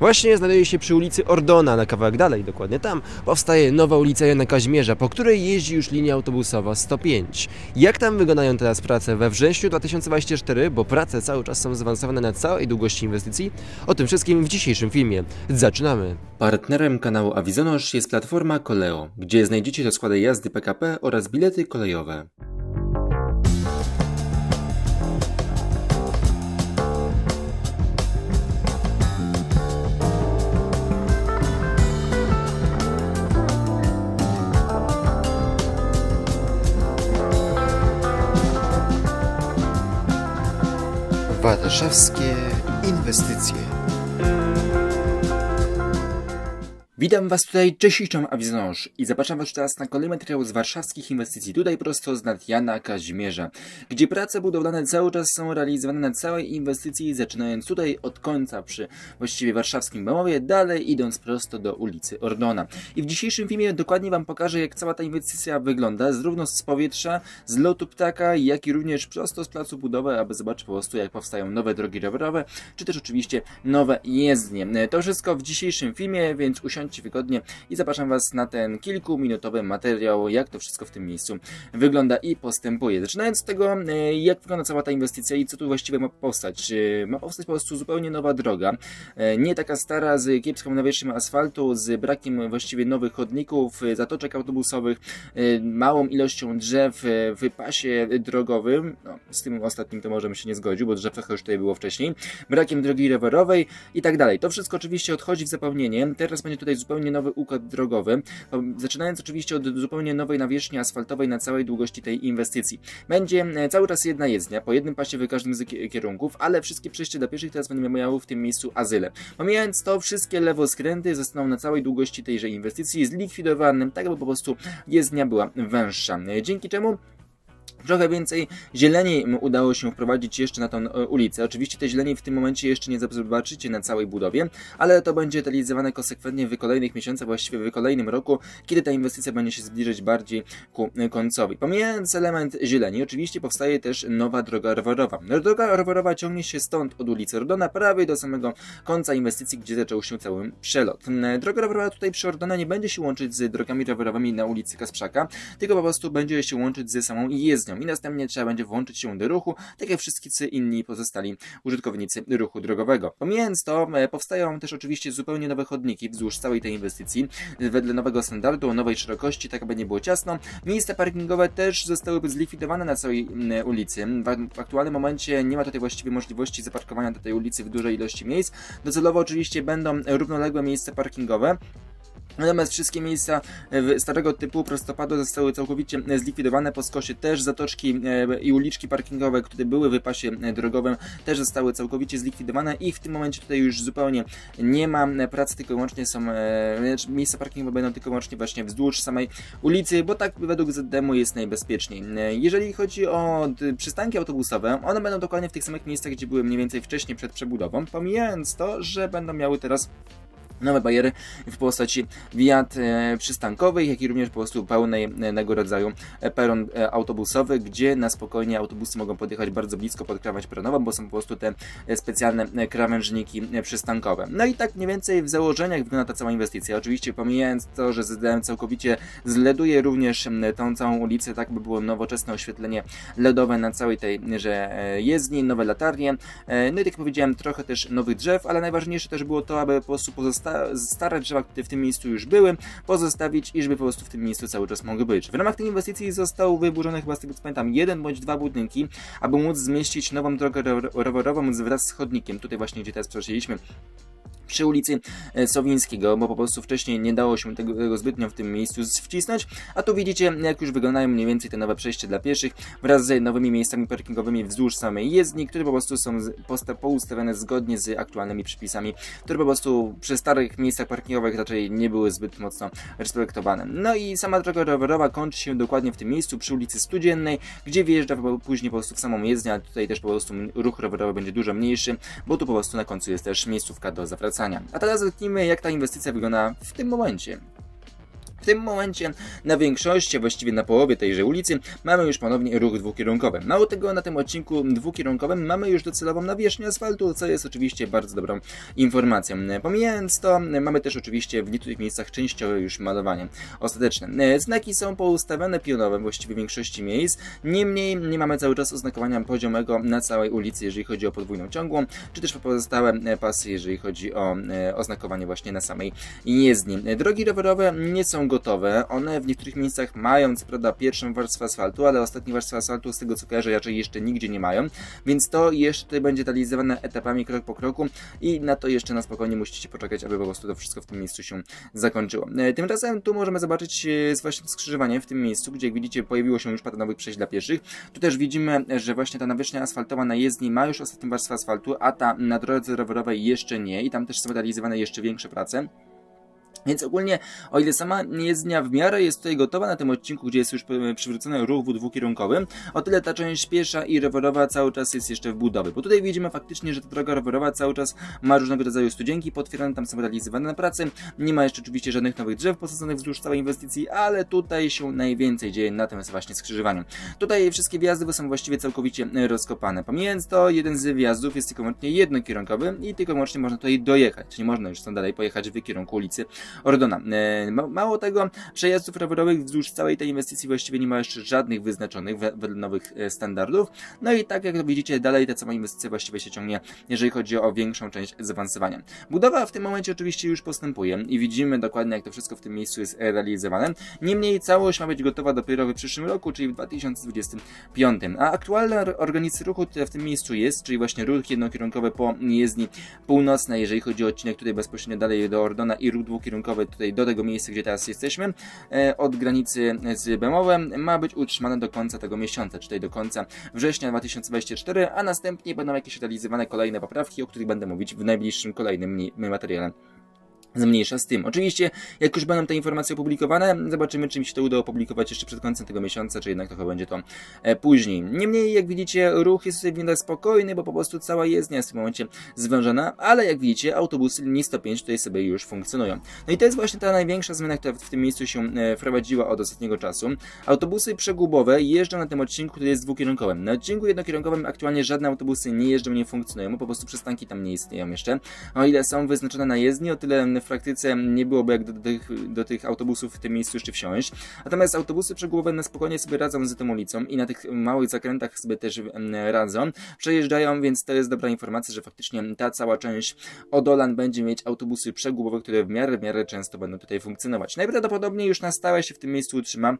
Właśnie znajduje się przy ulicy Ordona, na kawałek dalej, dokładnie tam, powstaje nowa ulica Jana Kazimierza, po której jeździ już linia autobusowa 105. Jak tam wyglądają teraz prace we wrześniu 2024, bo prace cały czas są zaawansowane na całej długości inwestycji? O tym wszystkim w dzisiejszym filmie. Zaczynamy! Partnerem kanału Avizonosz jest platforma Koleo, gdzie znajdziecie rozkłady jazdy PKP oraz bilety kolejowe. Warszawskie inwestycje. Witam Was tutaj, cześć, Avizonosz i zapraszam Was teraz na kolejny materiał z warszawskich inwestycji, tutaj prosto z nad Jana Kazimierza, gdzie prace budowlane cały czas są realizowane na całej inwestycji, zaczynając tutaj od końca przy właściwie warszawskim Bemowie, dalej idąc prosto do ulicy Ordona. I w dzisiejszym filmie dokładnie Wam pokażę, jak cała ta inwestycja wygląda, zarówno z powietrza, z lotu ptaka, jak i również prosto z placu budowy, aby zobaczyć po prostu, jak powstają nowe drogi rowerowe, czy też oczywiście nowe jezdnie. To wszystko w dzisiejszym filmie, więc usiądźcie wygodnie i zapraszam Was na ten kilkuminutowy materiał, jak to wszystko w tym miejscu wygląda i postępuje. Zaczynając od tego, jak wygląda cała ta inwestycja i co tu właściwie ma powstać. Ma powstać po prostu zupełnie nowa droga, nie taka stara, z kiepską nawierzchnią asfaltu, z brakiem właściwie nowych chodników, zatoczek autobusowych, małą ilością drzew w pasie drogowym. No, z tym ostatnim to może bym się nie zgodził, bo drzew trochę już tutaj było wcześniej, brakiem drogi rowerowej i tak dalej. To wszystko oczywiście odchodzi w zapomnienie. Teraz będzie tutaj zupełnie nowy układ drogowy, zaczynając oczywiście od zupełnie nowej nawierzchni asfaltowej na całej długości tej inwestycji. Będzie cały czas jedna jezdnia, po jednym pasie w każdym z kierunków, ale wszystkie przejścia dla pieszych teraz będą miały w tym miejscu azyle. Pomijając to, wszystkie lewoskręty zostaną na całej długości tejże inwestycji zlikwidowane, tak aby po prostu jezdnia była węższa. Dzięki czemu trochę więcej zieleni udało się wprowadzić jeszcze na tą ulicę. Oczywiście tej zieleni w tym momencie jeszcze nie zobaczycie na całej budowie, ale to będzie realizowane konsekwentnie w kolejnych miesiącach, właściwie w kolejnym roku, kiedy ta inwestycja będzie się zbliżać bardziej ku końcowi. Pomijając element zieleni, oczywiście powstaje też nowa droga rowerowa. Droga rowerowa ciągnie się stąd od ulicy Ordona prawie do samego końca inwestycji, gdzie zaczął się cały przelot. Droga rowerowa tutaj przy Ordona nie będzie się łączyć z drogami rowerowymi na ulicy Kasprzaka, tylko po prostu będzie się łączyć ze samą jezdnią. I następnie trzeba będzie włączyć się do ruchu, tak jak wszyscy inni pozostali użytkownicy ruchu drogowego. Pomijając to, powstają też oczywiście zupełnie nowe chodniki wzdłuż całej tej inwestycji, wedle nowego standardu, o nowej szerokości, tak aby nie było ciasno. Miejsca parkingowe też zostałyby zlikwidowane na całej ulicy. W aktualnym momencie nie ma tutaj właściwie możliwości zaparkowania do tej ulicy w dużej ilości miejsc. Docelowo oczywiście będą równoległe miejsca parkingowe. Natomiast wszystkie miejsca starego typu prostopadu zostały całkowicie zlikwidowane. Po skosie też zatoczki i uliczki parkingowe, które były w pasie drogowym, też zostały całkowicie zlikwidowane i w tym momencie tutaj już zupełnie nie ma pracy, tylko wyłącznie są miejsca parkingowe będą tylko wyłącznie właśnie wzdłuż samej ulicy, bo tak według ZDM-u jest najbezpieczniej. Jeżeli chodzi o przystanki autobusowe, one będą dokładnie w tych samych miejscach, gdzie były mniej więcej wcześniej przed przebudową, pomijając to, że będą miały teraz nowe bariery w postaci wiat przystankowych, jak i również po prostu pełnego rodzaju peron autobusowy, gdzie na spokojnie autobusy mogą podjechać bardzo blisko pod krawędź peronową, bo są po prostu te specjalne krawężniki przystankowe. No i tak mniej więcej w założeniach wygląda ta cała inwestycja. Oczywiście pomijając to, że ZDM całkowicie zleduje również tą całą ulicę, tak by było nowoczesne oświetlenie LEDowe na całej tejże jezdni, nowe latarnie. No i tak jak powiedziałem, trochę też nowych drzew, ale najważniejsze też było to, aby po prostu stare drzewa, które w tym miejscu już były, pozostawić i żeby po prostu w tym miejscu cały czas mogły być. W ramach tej inwestycji został wyburzony, chyba z tego co pamiętam, 1 bądź 2 budynki, aby móc zmieścić nową drogę rowerową wraz z chodnikiem. Tutaj właśnie, gdzie teraz przechodziliśmy, przy ulicy Sowińskiego, bo po prostu wcześniej nie dało się tego zbytnio w tym miejscu wcisnąć, a tu widzicie, jak już wyglądają mniej więcej te nowe przejścia dla pieszych wraz z nowymi miejscami parkingowymi wzdłuż samej jezdni, które po prostu są poustawione zgodnie z aktualnymi przepisami, które po prostu przy starych miejscach parkingowych raczej nie były zbyt mocno respektowane. No i sama droga rowerowa kończy się dokładnie w tym miejscu przy ulicy Studziennej, gdzie wjeżdża później po prostu w samą jezdnię, a tutaj też po prostu ruch rowerowy będzie dużo mniejszy, bo tu po prostu na końcu jest też miejscówka do zawracania. A teraz zerknijmy, jak ta inwestycja wygląda w tym momencie. W tym momencie na większości, właściwie na połowie tejże ulicy mamy już ponownie ruch dwukierunkowy. Mało tego, na tym odcinku dwukierunkowym mamy już docelową nawierzchnię asfaltu, co jest oczywiście bardzo dobrą informacją. Pomijając to, mamy też oczywiście w niektórych miejscach częściowe już malowanie ostateczne. Znaki są poustawione pionowe właściwie w większości miejsc, niemniej nie mamy cały czas oznakowania poziomego na całej ulicy, jeżeli chodzi o podwójną ciągłą, czy też pozostałe pasy, jeżeli chodzi o oznakowanie właśnie na samej jezdni. Drogi rowerowe nie są gotowe, one w niektórych miejscach mają co prawda pierwszą warstwę asfaltu, ale ostatnie warstwy asfaltu z tego co kojarzę raczej jeszcze nigdzie nie mają, więc to jeszcze tutaj będzie realizowane etapami krok po kroku i na to jeszcze na spokojnie musicie poczekać, aby po prostu to wszystko w tym miejscu się zakończyło. Tymczasem tu możemy zobaczyć właśnie skrzyżowanie w tym miejscu, gdzie jak widzicie pojawiło się już parę nowych przejść dla pieszych. Tu też widzimy, że właśnie ta nawierzchnia asfaltowa na jezdni ma już ostatnią warstwę asfaltu, a ta na drodze rowerowej jeszcze nie i tam też są realizowane jeszcze większe prace. Więc ogólnie, o ile sama jezdnia w miarę jest tutaj gotowa na tym odcinku, gdzie jest już przywrócony ruch dwukierunkowy, o tyle ta część piesza i rowerowa cały czas jest jeszcze w budowie. Bo tutaj widzimy faktycznie, że ta droga rowerowa cały czas ma różnego rodzaju studzienki potwierdzone, tam są realizowane prace. Nie ma jeszcze oczywiście żadnych nowych drzew posadzonych wzdłuż całej inwestycji, ale tutaj się najwięcej dzieje na tym właśnie skrzyżowaniu. Tutaj wszystkie wjazdy są właściwie całkowicie rozkopane. Pomijając to, jeden z wjazdów jest tylko wyłącznie jednokierunkowy i tylko wyłącznie można tutaj dojechać. Nie można już stąd dalej pojechać w kierunku ulicy Ordona. Mało tego, przejazdów rowerowych wzdłuż całej tej inwestycji właściwie nie ma jeszcze żadnych wyznaczonych wedle nowych standardów. No i tak jak widzicie, dalej ta cała inwestycja właściwie się ciągnie, jeżeli chodzi o większą część zaawansowania. Budowa w tym momencie oczywiście już postępuje i widzimy dokładnie, jak to wszystko w tym miejscu jest realizowane. Niemniej całość ma być gotowa dopiero w przyszłym roku, czyli w 2025. A aktualna organizacja ruchu, która w tym miejscu jest, czyli właśnie ruch jednokierunkowy po jezdni północnej, jeżeli chodzi o odcinek tutaj bezpośrednio dalej do Ordona i ruch dwukierunkowy tutaj do tego miejsca, gdzie teraz jesteśmy, od granicy z Bełomowem, ma być utrzymane do końca tego miesiąca, czyli do końca września 2024, a następnie będą jakieś realizowane kolejne poprawki, o których będę mówić w najbliższym kolejnym materiale. Zmniejsza z tym. Oczywiście, jak już będą te informacje opublikowane, zobaczymy, czy mi się to uda opublikować jeszcze przed końcem tego miesiąca, czy jednak trochę będzie to później. Niemniej, jak widzicie, ruch jest tutaj w miarę spokojny, bo po prostu cała jezdnia jest w tym momencie zwężona, ale jak widzicie, autobusy linii 105 tutaj sobie już funkcjonują. No i to jest właśnie ta największa zmiana, która w tym miejscu się wprowadziła od ostatniego czasu. Autobusy przegubowe jeżdżą na tym odcinku, który jest dwukierunkowym. Na odcinku jednokierunkowym aktualnie żadne autobusy nie jeżdżą, nie funkcjonują, bo po prostu przystanki tam nie istnieją jeszcze. O ile są wyznaczone na jezdni, o tyle w praktyce nie byłoby jak do tych autobusów w tym miejscu jeszcze wsiąść. Natomiast autobusy przegubowe na spokojnie sobie radzą z tą ulicą i na tych małych zakrętach sobie też radzą. Przejeżdżają, więc to jest dobra informacja, że faktycznie ta cała część Odolan będzie mieć autobusy przegubowe, które w miarę często będą tutaj funkcjonować. Najprawdopodobniej już na stałe się w tym miejscu utrzyma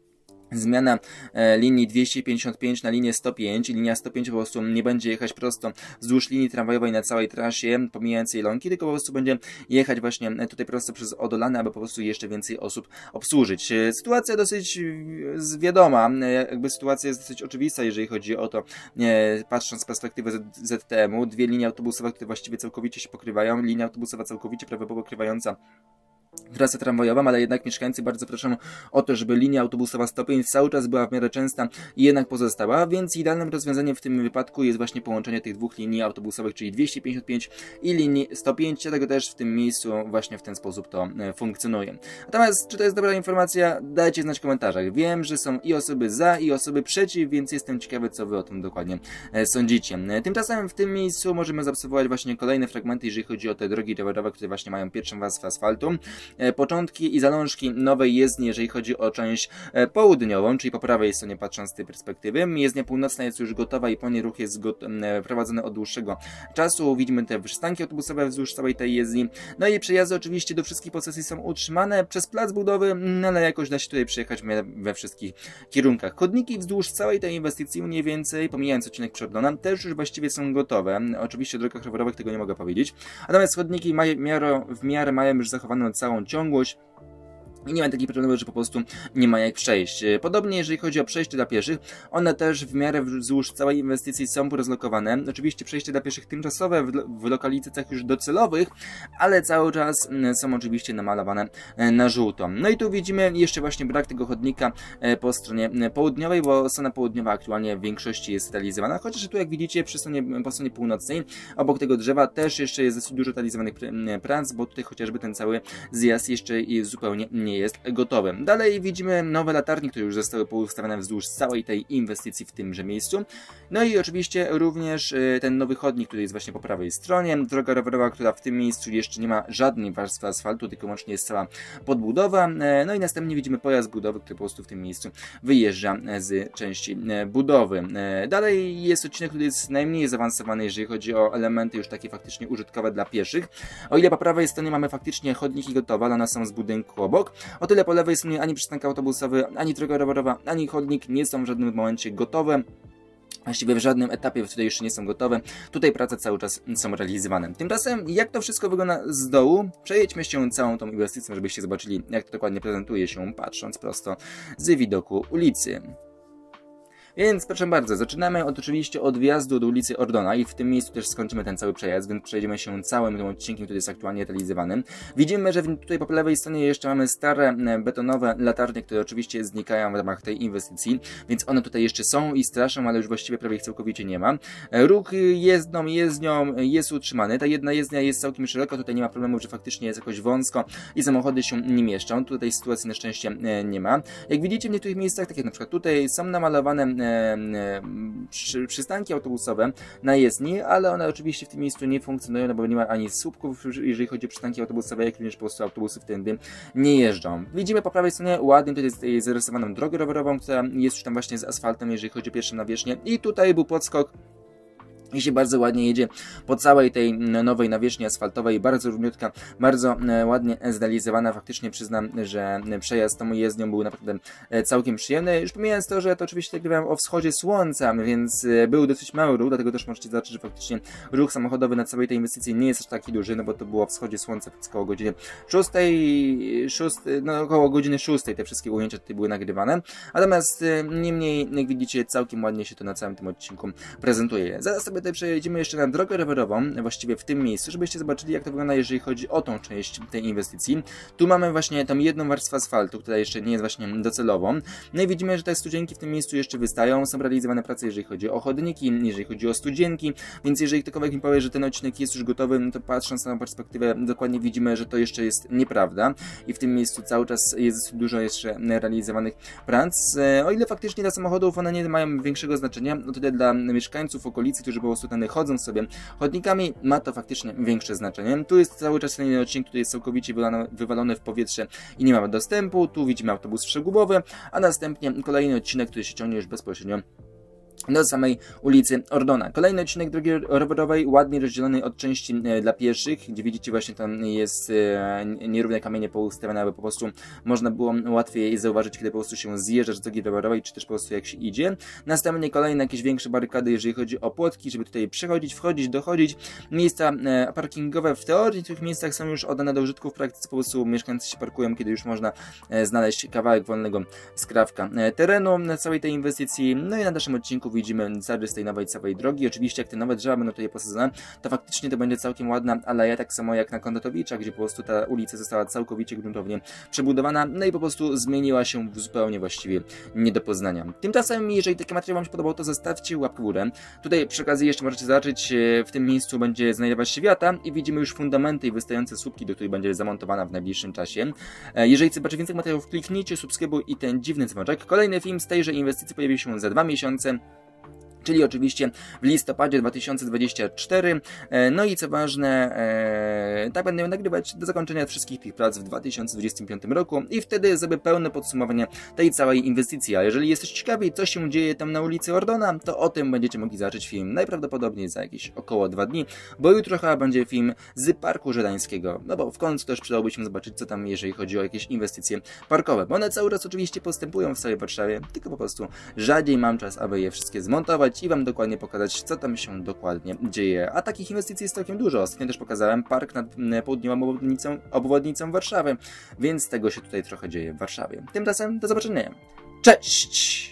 zmiana linii 255 na linię 105. Linia 105 po prostu nie będzie jechać prosto wzdłuż linii tramwajowej na całej trasie, pomijając Jelonki, tylko po prostu będzie jechać właśnie tutaj prosto przez Odolany, aby po prostu jeszcze więcej osób obsłużyć. Sytuacja dosyć wiadoma, jakby sytuacja jest dosyć oczywista, jeżeli chodzi o to, patrząc z perspektywy ZTM-u. Dwie linie autobusowe, które właściwie całkowicie się pokrywają. Linia autobusowa całkowicie prawie pokrywająca trasę tramwajową, ale jednak mieszkańcy bardzo proszą o to, żeby linia autobusowa 105 cały czas była w miarę częsta i jednak pozostała, więc idealnym rozwiązaniem w tym wypadku jest właśnie połączenie tych dwóch linii autobusowych, czyli 255 i linii 105, dlatego też w tym miejscu właśnie w ten sposób to funkcjonuje. Natomiast czy to jest dobra informacja? Dajcie znać w komentarzach. Wiem, że są i osoby za, i osoby przeciw, więc jestem ciekawy, co wy o tym dokładnie sądzicie. Tymczasem w tym miejscu możemy zaobserwować właśnie kolejne fragmenty, jeżeli chodzi o te drogi rowerowe, które właśnie mają pierwszą warstwę asfaltu. Początki i zalążki nowej jezdni, jeżeli chodzi o część południową, czyli po prawej stronie patrząc z tej perspektywy. Jezdnia północna jest już gotowa i po niej ruch jest prowadzony od dłuższego czasu. Widzimy te przystanki autobusowe wzdłuż całej tej jezdni. No i przejazdy oczywiście do wszystkich posesji są utrzymane przez plac budowy, ale jakoś da się tutaj przejechać we wszystkich kierunkach. Chodniki wzdłuż całej tej inwestycji mniej więcej, pomijając odcinek Przordona, też już właściwie są gotowe. Oczywiście o drogach rowerowych tego nie mogę powiedzieć. Natomiast chodniki w miarę mają już zachowaną całą ciągłość. I nie ma takiej problemu, że po prostu nie ma jak przejść. Podobnie jeżeli chodzi o przejście dla pieszych, one też w miarę wzdłuż całej inwestycji są porozlokowane. Oczywiście przejście dla pieszych tymczasowe w lokalizacjach już docelowych, ale cały czas są oczywiście namalowane na żółto. No i tu widzimy jeszcze właśnie brak tego chodnika po stronie południowej, bo strona południowa aktualnie w większości jest realizowana, chociaż tu jak widzicie po stronie północnej, obok tego drzewa też jeszcze jest dosyć dużo realizowanych prac, bo tutaj chociażby ten cały zjazd jeszcze zupełnie nie nie jest gotowy. Dalej widzimy nowe latarnie, które już zostały poustawione wzdłuż całej tej inwestycji w tymże miejscu. No i oczywiście również ten nowy chodnik, który jest właśnie po prawej stronie, droga rowerowa, która w tym miejscu jeszcze nie ma żadnej warstwy asfaltu, tylko łącznie jest cała podbudowa. No i następnie widzimy pojazd budowy, który po prostu w tym miejscu wyjeżdża z części budowy. Dalej jest odcinek, który jest najmniej zaawansowany, jeżeli chodzi o elementy już takie faktycznie użytkowe dla pieszych. O ile po prawej stronie mamy faktycznie chodniki gotowe, ale one są z budynku obok, o tyle po lewej stronie ani przystanek autobusowy, ani droga rowerowa, ani chodnik nie są w żadnym momencie gotowe. Właściwie w żadnym etapie tutaj jeszcze nie są gotowe. Tutaj prace cały czas są realizowane. Tymczasem, jak to wszystko wygląda z dołu, przejedźmy się całą tą inwestycją, żebyście zobaczyli, jak to dokładnie prezentuje się, patrząc prosto z widoku ulicy. Więc proszę bardzo, zaczynamy oczywiście od wjazdu do ulicy Ordona i w tym miejscu też skończymy ten cały przejazd, więc przejdziemy się całym tym odcinkiem, który jest aktualnie realizowany. Widzimy, że tutaj po lewej stronie jeszcze mamy stare betonowe latarnie, które oczywiście znikają w ramach tej inwestycji, więc one tutaj jeszcze są i straszą, ale już właściwie prawie ich całkowicie nie ma. Ruch jezdnią jest utrzymany, ta jedna jezdnia jest całkiem szeroko, tutaj nie ma problemu, że faktycznie jest jakoś wąsko i samochody się nie mieszczą, tutaj sytuacji na szczęście nie ma. Jak widzicie w niektórych miejscach, tak jak na przykład tutaj, są namalowane przystanki autobusowe na jezdni, ale one oczywiście w tym miejscu nie funkcjonują, no bo nie ma ani słupków, jeżeli chodzi o przystanki autobusowe, jak również po prostu autobusy wtedy nie jeżdżą. Widzimy po prawej stronie ładnie tutaj zarysowaną drogę rowerową, która jest już tam właśnie z asfaltem, jeżeli chodzi o pierwszą nawierzchnię, i tutaj był podskok. I się bardzo ładnie jedzie po całej tej nowej nawierzchni asfaltowej, bardzo równiutka, bardzo ładnie zrealizowana. Faktycznie przyznam, że przejazd tą jezdnią był naprawdę całkiem przyjemny. Już pomijając to, że to oczywiście nagrywałem o wschodzie słońca, więc był dosyć mały ruch, dlatego też możecie zobaczyć, że faktycznie ruch samochodowy na całej tej inwestycji nie jest aż taki duży, no bo to było o wschodzie słońca, więc około godziny 6, no około godziny 6 te wszystkie ujęcia tutaj były nagrywane. Natomiast niemniej, jak widzicie, całkiem ładnie się to na całym tym odcinku prezentuje. Zaraz sobie tutaj przejedziemy jeszcze na drogę rowerową, właściwie w tym miejscu, żebyście zobaczyli, jak to wygląda, jeżeli chodzi o tą część tej inwestycji. Tu mamy właśnie tą jedną warstwę asfaltu, która jeszcze nie jest właśnie docelową. No i widzimy, że te studzienki w tym miejscu jeszcze wystają, są realizowane prace, jeżeli chodzi o chodniki, jeżeli chodzi o studzienki, więc jeżeli ktokolwiek mi powie, że ten odcinek jest już gotowy, no to patrząc na perspektywę, dokładnie widzimy, że to jeszcze jest nieprawda i w tym miejscu cały czas jest dużo jeszcze realizowanych prac. O ile faktycznie dla samochodów one nie mają większego znaczenia, no tyle dla mieszkańców okolicy, którzy po prostu chodzą sobie chodnikami, ma to faktycznie większe znaczenie. Tu jest cały czas ten odcinek, który jest całkowicie wywalony w powietrze i nie mamy dostępu. Tu widzimy autobus przegubowy, a następnie kolejny odcinek, który się ciągnie już bezpośrednio do samej ulicy Ordona. Kolejny odcinek drogi rowerowej, ładnie rozdzielony od części dla pieszych, gdzie widzicie właśnie tam jest nierówne kamienie poustawione, aby po prostu można było łatwiej zauważyć, kiedy po prostu się zjeżdża z drogi rowerowej, czy też po prostu jak się idzie. Następnie kolejne jakieś większe barykady, jeżeli chodzi o płotki, żeby tutaj przechodzić, wchodzić, dochodzić. Miejsca parkingowe w teorii w tych miejscach są już oddane do użytku, w praktyce po prostu mieszkańcy się parkują, kiedy już można znaleźć kawałek wolnego skrawka terenu na całej tej inwestycji. No i na naszym odcinku widzimy zarys tej nowej całej drogi. Oczywiście jak te nowe drzewa będą tutaj posadzone, to faktycznie to będzie całkiem ładna aleja, tak samo jak na Kondratowicza, gdzie po prostu ta ulica została całkowicie gruntownie przebudowana, no i po prostu zmieniła się w zupełnie właściwie nie do poznania. Tymczasem, jeżeli taki materiał Wam się podobał, to zostawcie łapkę w górę. Tutaj przy okazji jeszcze możecie zobaczyć, w tym miejscu będzie znajdować się wiata i widzimy już fundamenty i wystające słupki, do których będzie zamontowana w najbliższym czasie. Jeżeli chcecie zobaczyć więcej materiałów, kliknijcie subskrybuj i ten dziwny dzwoneczek. Kolejny film z tejże inwestycji pojawi się za 2 miesiące. Czyli oczywiście w listopadzie 2024. No i co ważne, tak będę nagrywać do zakończenia wszystkich tych prac w 2025 roku i wtedy zrobię pełne podsumowanie tej całej inwestycji. A jeżeli jesteście ciekawi, co się dzieje tam na ulicy Ordona, to o tym będziecie mogli zobaczyć film najprawdopodobniej za jakieś około 2 dni, bo jutro chyba będzie film z Parku Żerańskiego. No bo w końcu też przydałoby się zobaczyć, co tam, jeżeli chodzi o jakieś inwestycje parkowe. Bo one cały czas oczywiście postępują w całej Warszawie, tylko po prostu rzadziej mam czas, aby je wszystkie zmontować i Wam dokładnie pokazać, co tam się dokładnie dzieje. A takich inwestycji jest całkiem dużo. Ostatnio też pokazałem park nad południową obwodnicą Warszawy, więc tego się tutaj trochę dzieje w Warszawie. Tymczasem do zobaczenia. Cześć!